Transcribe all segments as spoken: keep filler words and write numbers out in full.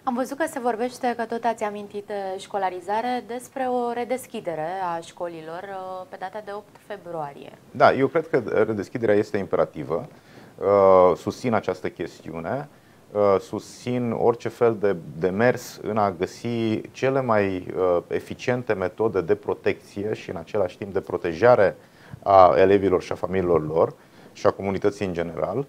Am văzut că se vorbește, că tot ați amintit de școlarizare, despre o redeschidere a școlilor pe data de opt februarie. Da, eu cred că redeschiderea este imperativă. Susțin această chestiune. Susțin orice fel de demers în a găsi cele mai eficiente metode de protecție și în același timp de protejare a elevilor și a familiilor lor și a comunității în general.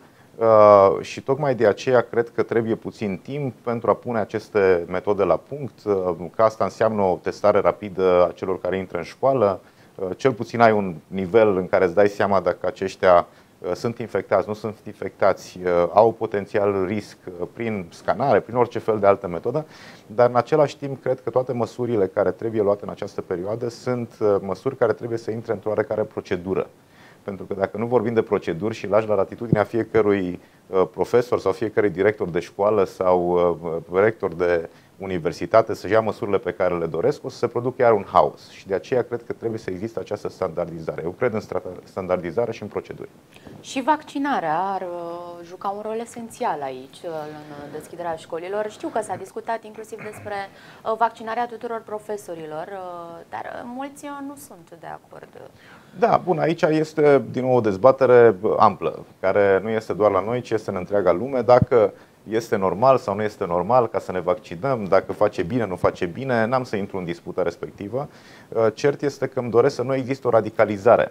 Uh, și tocmai de aceea cred că trebuie puțin timp pentru a pune aceste metode la punct, uh, că asta înseamnă o testare rapidă a celor care intră în școală. Uh, cel puțin ai un nivel în care îți dai seama dacă aceștia uh, sunt infectați, nu sunt infectați, uh, au potențial risc uh, prin scanare, prin orice fel de altă metodă, dar în același timp cred că toate măsurile care trebuie luate în această perioadă sunt uh, măsuri care trebuie să intre într-o oarecare procedură. Pentru că dacă nu vorbim de proceduri și lași la latitudinea fiecărui profesor sau fiecărui director de școală sau rector de universitate să ia măsurile pe care le doresc, o să se producă iar un haos. Și de aceea cred că trebuie să existe această standardizare. Eu cred în standardizare și în proceduri. Și vaccinarea ar juca un rol esențial aici, în deschiderea școlilor. Știu că s-a discutat inclusiv despre vaccinarea tuturor profesorilor, dar mulți nu sunt de acord. Da, bun, aici este din nou o dezbatere amplă, care nu este doar la noi, ci este în întreaga lume. Dacă este normal sau nu este normal ca să ne vaccinăm, dacă face bine, nu face bine, n-am să intru în disputa respectivă. Cert este că îmi doresc să nu există o radicalizare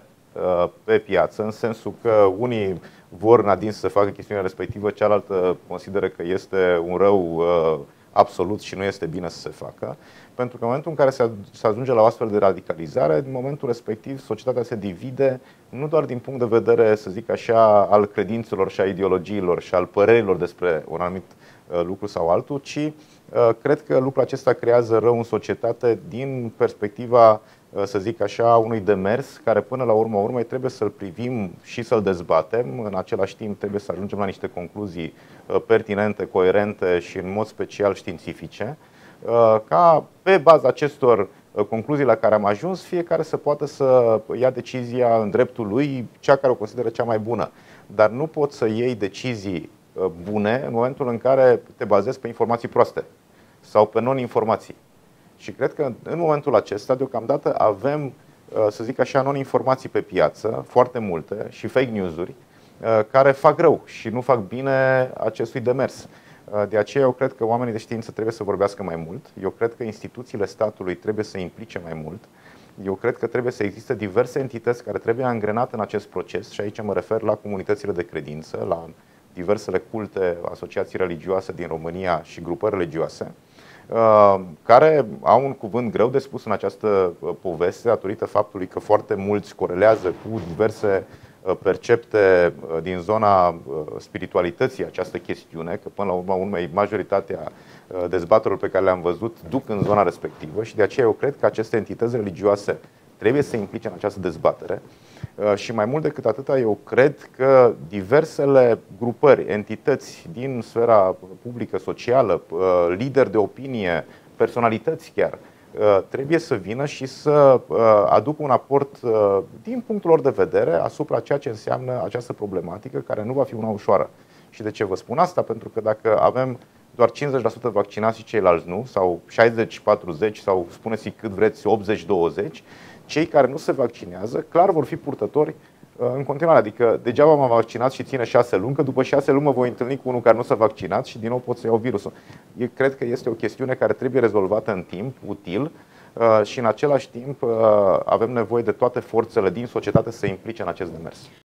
pe piață, în sensul că unii vor în adins să facă chestiunea respectivă, cealaltă consideră că este un rău absolut și nu este bine să se facă. Pentru că în momentul în care se ajunge la o astfel de radicalizare, în momentul respectiv societatea se divide nu doar din punct de vedere, să zic așa, al credințelor și a ideologiilor și al părerilor despre un anumit lucru sau altul, ci cred că lucrul acesta creează rău în societate din perspectiva, să zic așa, unui demers care până la urma urmei trebuie să-l privim și să-l dezbatem. În același timp trebuie să ajungem la niște concluzii pertinente, coerente și în mod special științifice, ca pe baza acestor concluzii la care am ajuns, fiecare să poată să ia decizia în dreptul lui, cea care o consideră cea mai bună. Dar nu poți să iei decizii bune în momentul în care te bazezi pe informații proaste sau pe non-informații. Și cred că în momentul acesta, deocamdată, avem, să zic așa, non-informații pe piață, foarte multe, și fake news-uri, care fac rău și nu fac bine acestui demers. De aceea eu cred că oamenii de știință trebuie să vorbească mai mult. Eu cred că instituțiile statului trebuie să implice mai mult. Eu cred că trebuie să existe diverse entități care trebuie angrenate în acest proces și aici mă refer la comunitățile de credință, la diversele culte, asociații religioase din România și grupări religioase, care au un cuvânt greu de spus în această poveste, datorită faptului că foarte mulți corelează cu diverse percepte din zona spiritualității această chestiune, că până la urma urmei majoritatea dezbaterilor pe care le-am văzut duc în zona respectivă și de aceea eu cred că aceste entități religioase trebuie să implice în această dezbatere. Și mai mult decât atâta, eu cred că diversele grupări, entități din sfera publică, socială, lideri de opinie, personalități chiar, trebuie să vină și să aducă un aport din punctul lor de vedere asupra ceea ce înseamnă această problematică, care nu va fi una ușoară. Și de ce vă spun asta? Pentru că dacă avem doar cincizeci la sută vaccinați și ceilalți nu, sau șaizeci patruzeci, sau spuneți cât vreți, optzeci douăzeci, cei care nu se vaccinează, clar vor fi purtători în continuare. Adică degeaba m-am vaccinat și ține șase luni, că după șase luni mă voi întâlni cu unul care nu s-a vaccinat și din nou pot să iau virusul. Eu cred că este o chestiune care trebuie rezolvată în timp, util, și în același timp avem nevoie de toate forțele din societate să se implice în acest demers.